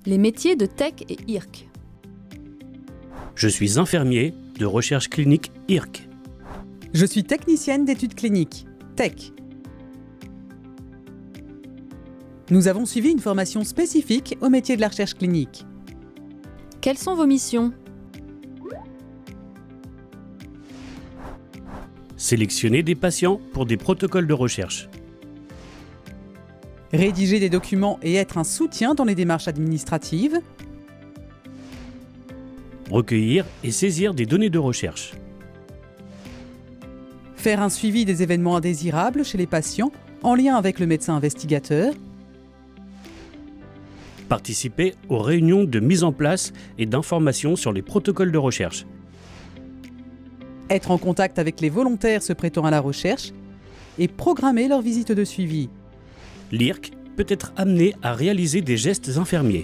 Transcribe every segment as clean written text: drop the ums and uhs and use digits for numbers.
Les métiers de Tech et IRC. Je suis infirmier de recherche clinique IRC. Je suis technicienne d'études cliniques, Tech. Nous avons suivi une formation spécifique au métier de la recherche clinique. Quelles sont vos missions? Sélectionner des patients pour des protocoles de recherche. Rédiger des documents et être un soutien dans les démarches administratives. Recueillir et saisir des données de recherche. Faire un suivi des événements indésirables chez les patients en lien avec le médecin investigateur. Participer aux réunions de mise en place et d'information sur les protocoles de recherche. Être en contact avec les volontaires se prêtant à la recherche et programmer leur visite de suivi. L'IRC peut être amené à réaliser des gestes infirmiers.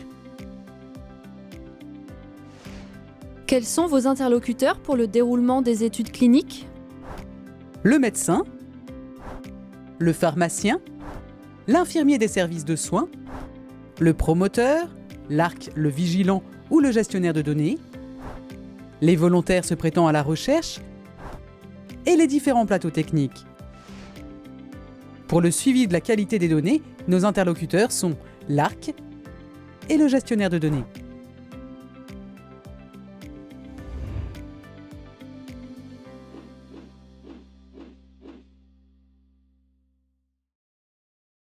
Quels sont vos interlocuteurs pour le déroulement des études cliniques? Le médecin, le pharmacien, l'infirmier des services de soins, le promoteur, l'ARC, le vigilant ou le gestionnaire de données, les volontaires se prêtant à la recherche et les différents plateaux techniques. Pour le suivi de la qualité des données, nos interlocuteurs sont l'ARC et le gestionnaire de données.